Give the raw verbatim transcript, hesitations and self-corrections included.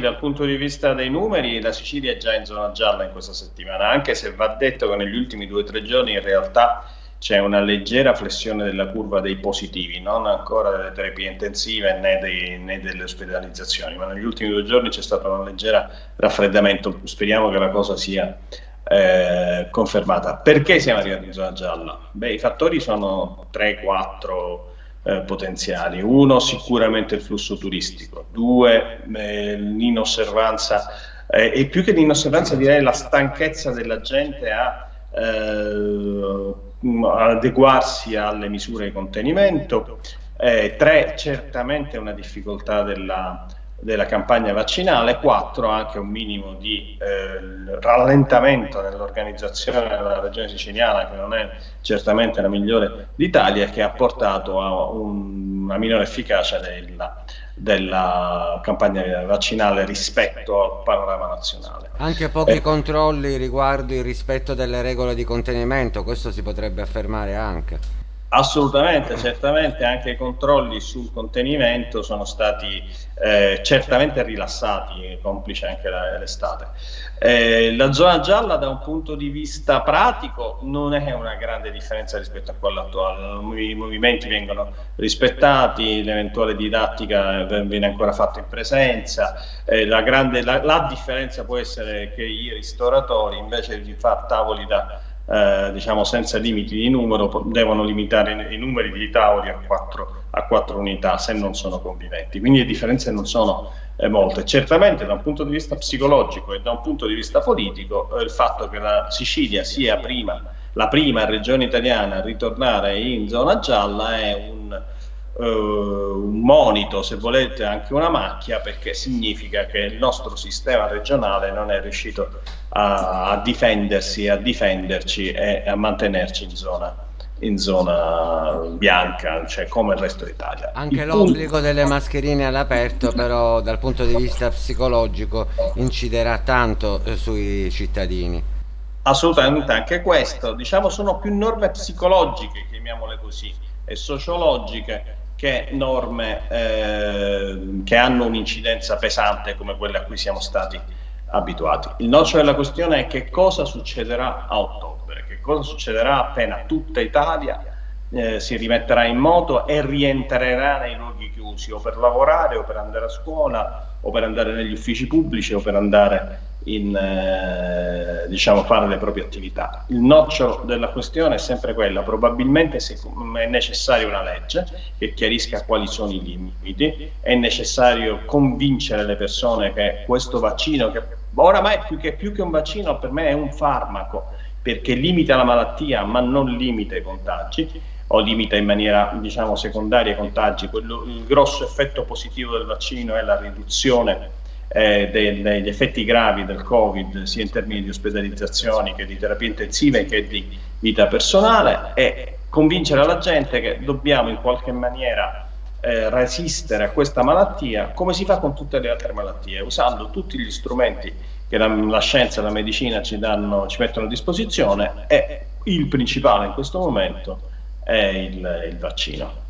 dal punto di vista dei numeri la Sicilia è già in zona gialla in questa settimana, anche se va detto che negli ultimi due o tre giorni in realtà c'è una leggera flessione della curva dei positivi, non ancora delle terapie intensive né, dei, né delle ospedalizzazioni, ma negli ultimi due giorni c'è stato un leggero raffreddamento. Speriamo che la cosa sia eh, confermata. Perché siamo arrivati in zona gialla? Beh, i fattori sono tre quattro eh, potenziali. Uno, sicuramente il flusso turistico. Due, eh, l'inosservanza, eh, e più che l'inosservanza direi la stanchezza della gente a eh, adeguarsi alle misure di contenimento. Eh, tre, certamente una difficoltà della, della campagna vaccinale. Quattro, anche un minimo di eh, rallentamento nell'organizzazione della regione siciliana, che non è certamente la migliore d'Italia, che ha portato a un, una minore efficacia della, della campagna vaccinale rispetto al panorama nazionale. Anche pochi Eh, controlli riguardo il rispetto delle regole di contenimento, questo si potrebbe affermare anche. Assolutamente, certamente anche i controlli sul contenimento sono stati eh, certamente rilassati, complice anche l'estate. Eh, la zona gialla da un punto di vista pratico non è una grande differenza rispetto a quella attuale, i movimenti vengono rispettati, l'eventuale didattica viene ancora fatta in presenza, eh, la, grande, la, la differenza può essere che i ristoratori invece di fare tavoli da Eh, diciamo senza limiti di numero devono limitare i numeri di tavoli a quattro, a quattro unità se non sono conviventi, quindi le differenze non sono eh, molte. Certamente da un punto di vista psicologico e da un punto di vista politico eh, il fatto che la Sicilia sia prima, la prima regione italiana a ritornare in zona gialla è un Uh, un monito, se volete anche una macchia, perché significa che il nostro sistema regionale non è riuscito a, a difendersi, a difenderci e a mantenerci in zona, in zona bianca, cioè come il resto d'Italia. Anche l'obbligo delle mascherine all'aperto, però dal punto di vista psicologico inciderà tanto eh, sui cittadini. Assolutamente, anche questo, diciamo, sono più norme psicologiche, chiamiamole così, e sociologiche, che norme eh, che hanno un'incidenza pesante come quelle a cui siamo stati abituati. Il nocciolo della questione è che cosa succederà a ottobre, che cosa succederà appena tutta Italia eh, si rimetterà in moto e rientrerà nei luoghi chiusi, o per lavorare, o per andare a scuola, o per andare negli uffici pubblici, o per andare in eh, diciamo fare le proprie attività. Il nocciolo della questione è sempre quella: probabilmente è necessaria una legge che chiarisca quali sono i limiti, è necessario convincere le persone che questo vaccino, che oramai più che, più che un vaccino per me è un farmaco, perché limita la malattia ma non limita i contagi, o limita in maniera diciamo secondaria i contagi. Quello, il grosso effetto positivo del vaccino è la riduzione Eh, dei, degli effetti gravi del Covid, sia in termini di ospedalizzazioni che di terapie intensive che di vita personale, e convincere la gente che dobbiamo in qualche maniera eh, resistere a questa malattia come si fa con tutte le altre malattie, usando tutti gli strumenti che la, la scienza e la medicina ci, danno, ci mettono a disposizione, e il principale in questo momento è il, il vaccino.